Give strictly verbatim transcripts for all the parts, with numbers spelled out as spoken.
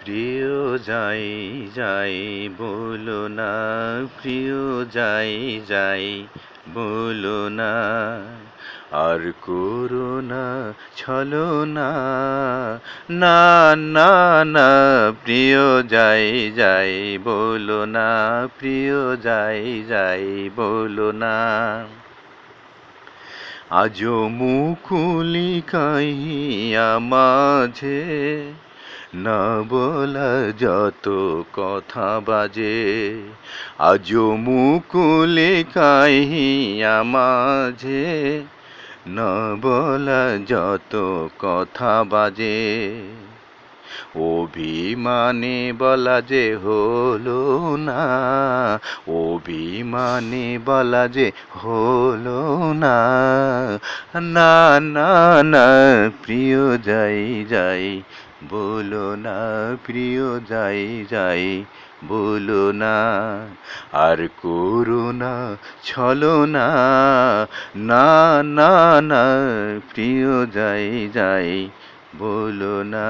প্রিয় যাই যাই বলো না, প্রিয় যাই যাই বলো না, আর করো না ছলনা, না না না প্রিয় যাই যাই বলো না, প্রিয় যাই যাই বলো না। আজও মুকুলি কাইয়া মাঝে না বলা যত কথা বাজে, আজও মুকুলি কাইয়া মাঝে না বলা যত কথা বাজে, অভিমানে বলা যে হলো না, অভিমানে বলা যে হলো না, না না না প্রিয় যাই যাই বলো না, প্রিয় যাই যাই বলো না, আর করো না ছলনা, না না না প্রিয় যাই যাই বলো না।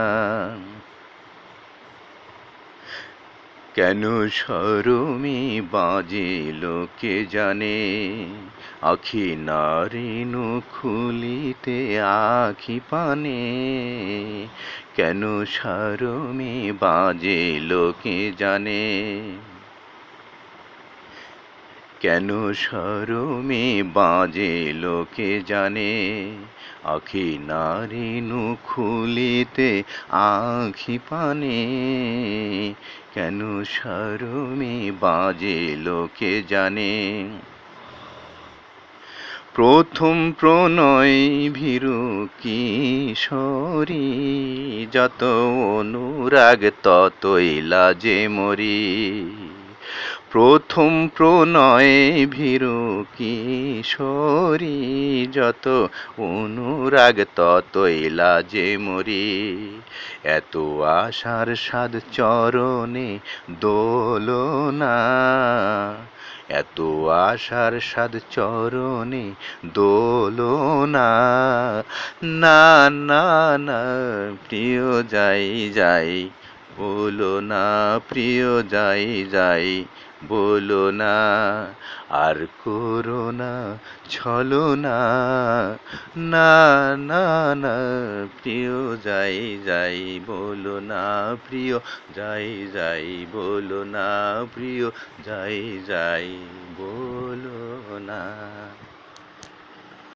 কেন শরমে বাজে লোকে জানে, আখি নারিনু খুলিতে আখি পানে, কেন শরমে বাজে লোকে জানে, কেন শরমে বাজে লোকে জানে, আখি নারিনু খুলিতে আখি পানে, কেন শরমে বাজে লোকে জানে। প্রথম প্রণয় ভীরু কিশোরী, যত অনুরাগ ততই লাজে মরি, প্রথম প্রণয় ভীরু কিশোরী, যত অনুরাগ ততই লাজে মরি, এত আশার সাদ চরণে দোলনা, এত আশার সাদ চরণে দোলনা, না না না প্রিয় যাই যাই বলো না, প্রিয় যাই যাই বলো না, আর করো না ছলনা, না না না প্রিয় যাই যাই বলো না, প্রিয় যাই যাই বলো না, প্রিয় যাই যাই বলো না।